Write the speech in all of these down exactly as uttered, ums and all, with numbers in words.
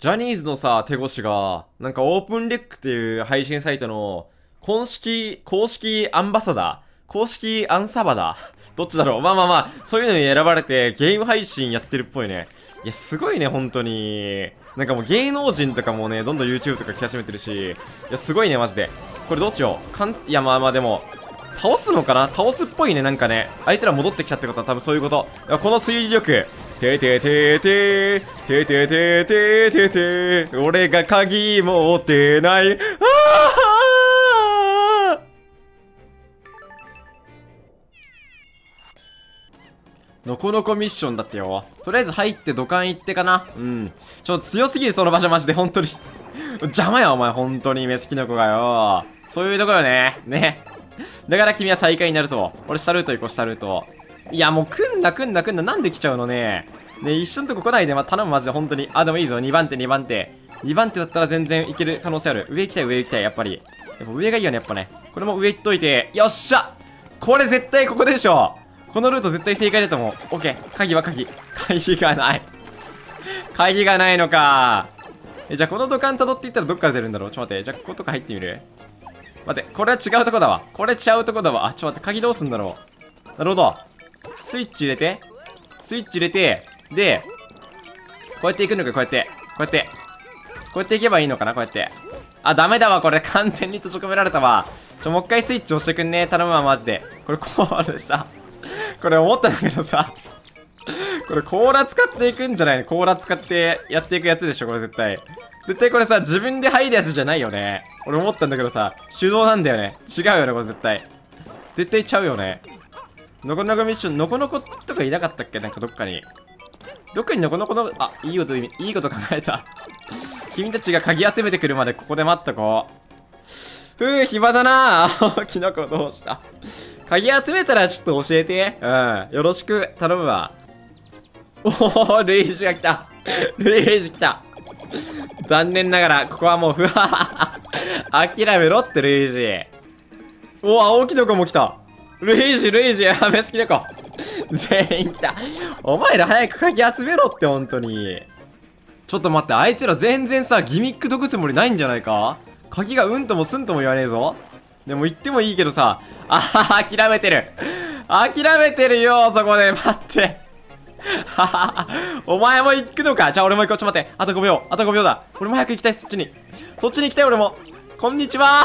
ジャニーズのさ、手越が、なんかオープンレックっていう配信サイトの、公式、公式アンバサダー公式アンサバダーどっちだろう。まあまあまあ、そういうのに選ばれてゲーム配信やってるっぽいね。いや、すごいね、本当に。なんかもう芸能人とかもね、どんどん YouTube とか来始めてるし、いや、すごいね、マジで。これどうしよう。かん、いや、まあまあでも、倒すのかな倒すっぽいね、なんかね。あいつら戻ってきたってことは多分そういうこと。この推理力。てててててててててて俺が鍵持ってない。ああのこのこミッションだってよ。とりあえず入って土管行ってかな。うん。ちょっと強すぎるその場所マジで、本当に。邪魔やお前、本当に目つきの子がよ。そういうとこよね。ね。だから君は最下位になると。俺下ルート行こう、下ルート。いや、もう来んな来んな来んな。なんで来ちゃうのね。ね、一緒のとこ来ないで、ま、頼むマジで本当に。あ、でもいいぞ。にばん手、にばん手。にばん手だったら全然いける可能性ある。上行きたい、上行きたい、やっぱり。やっぱ上がいいよね、やっぱね。これも上行っといて。よっしゃこれ絶対ここでしょ。このルート絶対正解だと思う。オッケー。鍵は鍵。鍵がない。鍵がないのか。え、じゃあこの土管辿っていったらどっから出るんだろう。ちょっと待って。じゃあこことか入ってみる。待って。これは違うとこだわ。これ違うとこだわ。あ、ちょっと待って。鍵どうすんだろう。なるほど。スイッチ入れて。スイッチ入れて。で、こうやっていくのか、こうやって。こうやって。こうやっていけばいいのかな、こうやって。あ、ダメだわ、これ。完全に閉じ込められたわ。ちょ、もう一回スイッチ押してくんね。頼むわ、マジで。これ、これさ。これ思ったんだけどさ。これ、コーラ使っていくんじゃないの？コーラ使ってやっていくやつでしょ、これ絶対。絶対これさ、自分で入るやつじゃないよね。俺思ったんだけどさ、手動なんだよね。違うよね、これ絶対。絶対ちゃうよね。のこのこミッション、のこのことかいなかったっけ？なんかどっかに。どっかにのこのこの、あ、いいこと、いいこと考えた。君たちが鍵集めてくるまでここで待っとこう。ふぅ、暇だなぁ。キノコどうした？鍵集めたらちょっと教えて。うん。よろしく、頼むわ。おお、ルイージが来た。ルイージ来た。残念ながら、ここはもう、ふわ諦めろって、ルイージ。おお、青キノコも来た。ルイージ、ルイージ、やべ、好きな子。全員来た。お前ら早く鍵集めろって、ほんとに。ちょっと待って、あいつら全然さ、ギミック解くつもりないんじゃないか？鍵がうんともすんとも言わねえぞ。でも言ってもいいけどさ、あはは、諦めてる。諦めてるよ、そこで。待って。ははは、お前も行くのか？じゃあ俺も行こう。ちょっと待って。あとごびょう。あとごびょうだ。俺も早く行きたい、そっちに。そっちに行きたい、俺も。こんにちは。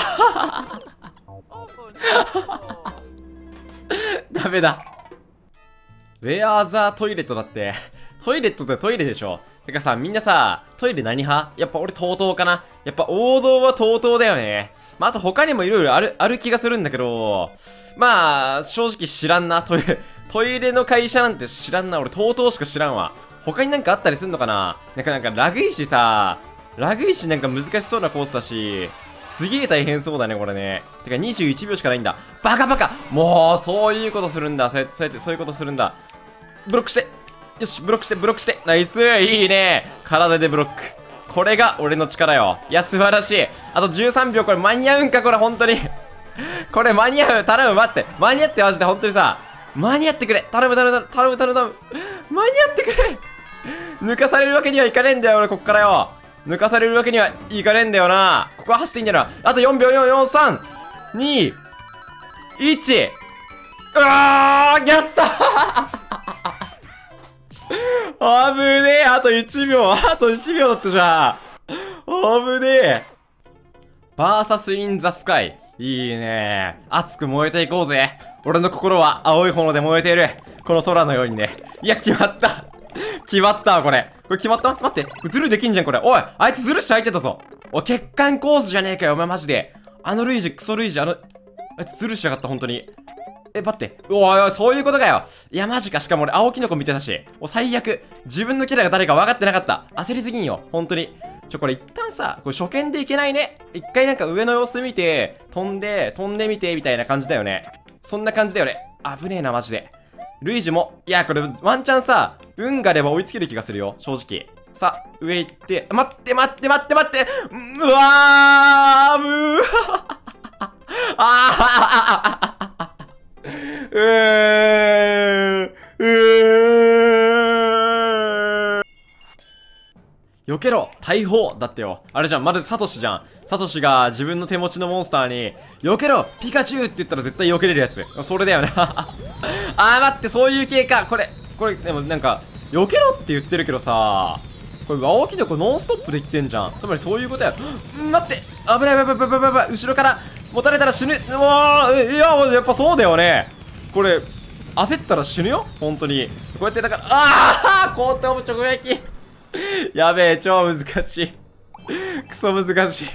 ダメだ。Where the toilet だって。トイレットってトイレでしょ。てかさ、みんなさ、トイレ何派？やっぱ俺 トートー かな。やっぱ王道は トートー だよね。まあ、あと他にも色々ある、ある気がするんだけど、まあ、正直知らんな。トイレ、トイレの会社なんて知らんな。俺 トートー しか知らんわ。他になんかあったりすんのかな？なんかなんかラグいしさ、ラグいしなんか難しそうなコースだし、すげえ大変そうだね、これね。てかにじゅういちびょうしかないんだ。バカバカ！もう、そういうことするんだ。そうやって、そうやって、そういうことするんだ。ブロックして。よし、ブロックして、ブロックして。ナイス！いいね。体でブロック。これが俺の力よ。いや、素晴らしい。あとじゅうさんびょう、これ間に合うんか、これ、本当に。これ間に合う。頼む、待って。間に合って、マジで、本当にさ。間に合ってくれ。頼む、頼む、頼む、頼む、頼む。間に合ってくれ。抜かされるわけにはいかねえんだよ、俺、こっからよ。抜かされるわけにはいかねえんだよな。ここは走っていいんだよな。あとよんびょう、よん、よん、さん、に、いち。うわー、やったーあぶねえ、あといちびょう、あといちびょうだったじゃん。あぶねえ。バーサスインザスカイ。いいね。熱く燃えていこうぜ。俺の心は青い炎で燃えている。この空のようにね。いや、決まった。決まったわ、これ。これ決まった？待って。ズルできんじゃん、これ。おい、あいつズルして入ってたぞ。おい、欠陥コースじゃねえかよ、お前マジで。あのルイージ、クソルイージ、あの、あいつズルしやがった、ほんとに。え、待って。おいおい、そういうことかよ。いや、マジか。しかも俺、青キノコ見てたし。お、最悪。自分のキャラが誰か分かってなかった。焦りすぎんよ。ほんとに。ちょ、これ一旦さ、これ初見でいけないね。一回なんか上の様子見て、飛んで、飛んでみて、みたいな感じだよね。そんな感じだよね。危ねえな、マジで。ルイージも、いや、これ、ワンチャンさ、運があれば追いつける気がするよ。正直。さ、上行って、待って待って待って待って、うわー、むーああうーうー避けろ大砲だってよ。あれじゃん、まるでサトシじゃん。サトシが自分の手持ちのモンスターに、避けろピカチュウって言ったら絶対避けれるやつ。それだよね。あー待って、そういう系か。これ、これ、でもなんか、避けろって言ってるけどさ、これ、青キノコノンストップで言ってんじゃん。つまりそういうことやろ。ん待って、危ない、危ない、危ない、危ない、危ない、後ろから持たれたら死ぬ。もう、いや、やっぱそうだよね。これ、焦ったら死ぬよ本当に。こうやって、だから、ああ後頭部直撃やべえ、超難しい。クソ難しい。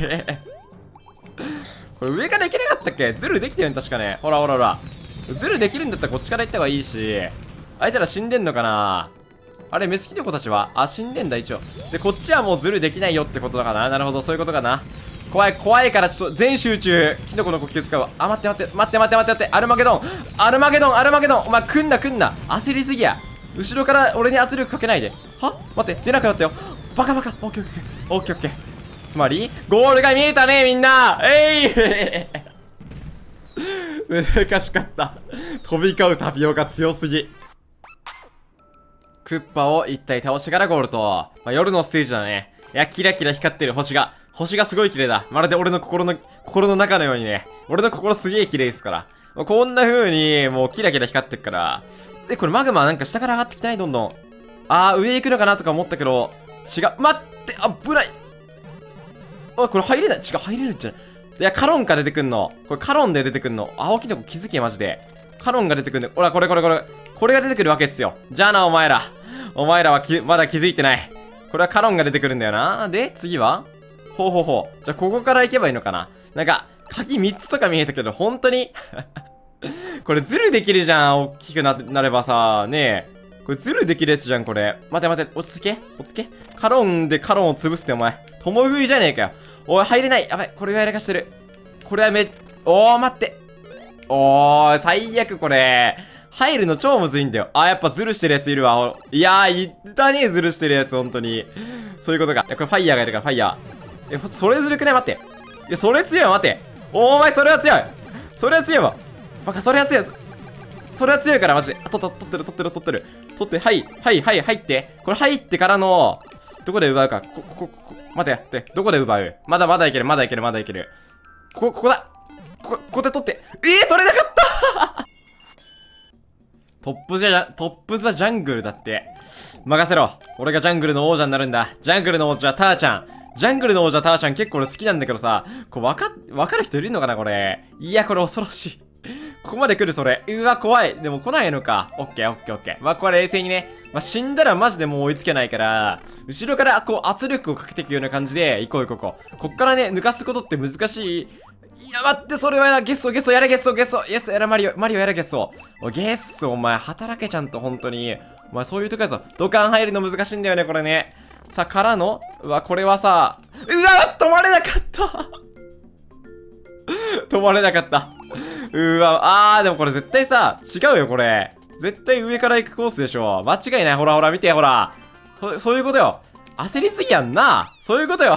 これ上から行けなかったっけ？ズルできたよね、確かね。ほらほらほら。ズルできるんだったらこっちから行った方がいいし。あいつら死んでんのかな？あれ、メスキノコたちはあ、死んでんだ、一応。で、こっちはもうズルできないよってことだかな。なるほど、そういうことかな。怖い、怖いからちょっと全集中。キノコの呼吸使うわ。あ、待って待って、待って待って待って待って。アルマゲドンアルマゲドンアルマゲドンお前、来んな来んな。焦りすぎや。後ろから俺に圧力かけないで。は待って、出なくなったよ。バカバカ。オッケーオッケー。オッケーオッケー。つまり、ゴールが見えたね、みんな。えい難しかった。飛び交うタピオカ強すぎ。クッパを一体倒してからゴールと。まあ、夜のステージだね。いや、キラキラ光ってる星が。星がすごい綺麗だ。まるで俺の心の、心の中のようにね。俺の心すげえ綺麗ですから。もうこんな風に、もうキラキラ光ってっから。で、これマグマなんか下から上がってきてないどんどん。あー、上行くのかなとか思ったけど、違う。待って危ないあ、これ入れない。違う、入れるんじゃない。いや、カロンか出てくんの。これカロンで出てくんの。青キノコ気づけ、マジで。カロンが出てくんの。ほら、これこれこれ。これが出てくるわけっすよ。じゃあな、お前ら。お前らはき、まだ気づいてない。これはカロンが出てくるんだよな。で、次はほうほうほう。じゃあ、ここから行けばいいのかな。なんか、鍵みっつとか見えたけど、本当にこれズルできるじゃん。大きくな、なればさ、ねえ。これズルできるやつじゃん、これ。待て待て、落ち着け落ち着け。カロンでカロンを潰すってお前。共食いじゃねえかよ。おい、入れない。やばい、これがやらかしてる。これはめ、おー、待って。おー、最悪これ。入るの超むずいんだよ。あ、やっぱズルしてるやついるわ。いやー、言ったね、ズルしてるやつ、ほんとに。そういうことか。いや、これファイヤーがいるから、ファイヤー。え、それずるくね待って。いや、それ強いわ、待って。おー、お前、それは強い。それは強いわ。バカ、それは強い。それは強いから、マジで。あ、と、と、取ってる、取ってる、取ってる。取って、はい、はい、はい、入って。これ入ってからの、どこで奪うか。こ、こ、こ、こ、待て、やって。どこで奪う？まだまだいける、まだいける、まだいける。ここ、ここだ。ここ、ここで取って。えー、取れなかったトップじゃ、トップザジャングルだって。任せろ。俺がジャングルの王者になるんだ。ジャングルの王者、ターちゃん。ジャングルの王者、ターちゃん結構俺好きなんだけどさ、これわか、わかる人いるのかなこれ。いや、これ恐ろしい。ここまで来るそれ。うわ、怖い。でも来ないのか。オッケーオッケーオッケー。まあ、これ冷静にね。まあ、死んだらマジでもう追いつけないから、後ろからこう圧力をかけていくような感じで、行こう行こう行こう。こっからね、抜かすことって難しい。いや、待って、それはゲッソゲッソやれゲッソゲッソイエスやれマリオ、マリオやれゲッソお、ゲッソお前、働けちゃんと本当に。お前、そういうとこやぞ。土管入るの難しいんだよね、これね。さあ、からの、うわ、これはさ、うわ、止まれなかった止まれなかった。うわ、あー、でもこれ絶対さ、違うよ、これ。絶対上から行くコースでしょ。間違いない。ほらほら、見て、ほら。そ、そういうことよ。焦りすぎやんな。そういうことよ。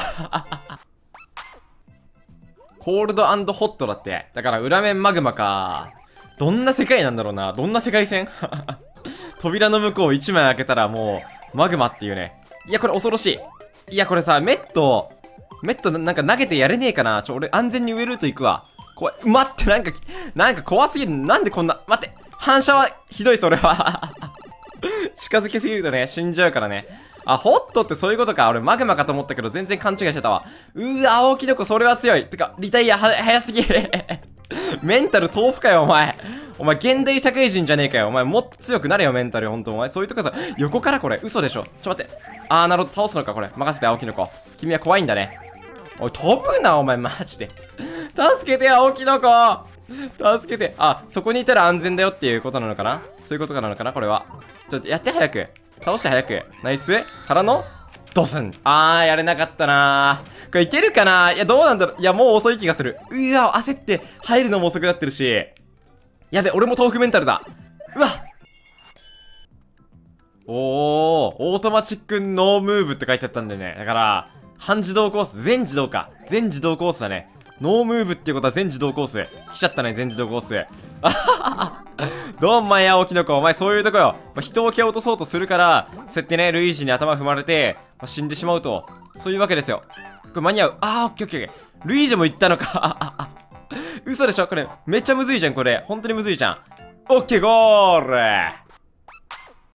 コールド&ホットだって。だから裏面マグマか。どんな世界なんだろうな。どんな世界線扉の向こう一枚開けたらもう、マグマっていうね。いや、これ恐ろしい。いや、これさ、メット、メットなんか投げてやれねえかな。ちょ、俺安全に上ルート行くわ。怖い。待って、なんか、なんか怖すぎる。なんでこんな、待って。反射は、ひどい、それは。近づきすぎるとね、死んじゃうからね。あ、ホットってそういうことか。俺マグマかと思ったけど全然勘違いしてたわ。うわ、青キノコそれは強い。てか、リタイアは、早すぎ。メンタル豆腐かよ、お前。お前、現代社会人じゃねえかよ。お前、もっと強くなれよ、メンタル。ほんと、お前。そういうとこさ、横からこれ、嘘でしょ。ちょ、待って。あー、なるほど。倒すのか、これ。任せて、青キノコ。君は怖いんだね。おい、飛ぶな、お前、マジで。助けて、青キノコ。助けて。あ、そこにいたら安全だよっていうことなのかな。そういうことなのかな、これは。ちょっと、やって早く。倒して早く。ナイス。からのドスン。あー、やれなかったなー。これいけるかないや、どうなんだろう。いや、もう遅い気がする。うわ、焦って入るのも遅くなってるし。やべ、俺も豆腐メンタルだ。うわおー、オートマチックノームーブって書いてあったんでね。だから、半自動コース。全自動か。全自動コースだね。ノームーブっていうことは全自動コース。来ちゃったね、全自動コース。あははは。どんまい青キノコ、お前そういうとこよ。まあ、人を蹴落とそうとするから、そうやってね、ルイージに頭踏まれて、まあ、死んでしまうと。そういうわけですよ。これ間に合う。あー、オッケーオッケーオッケー。ルイージも行ったのか。嘘でしょこれ、めっちゃむずいじゃん、これ。本当にむずいじゃん。オッケー、ゴール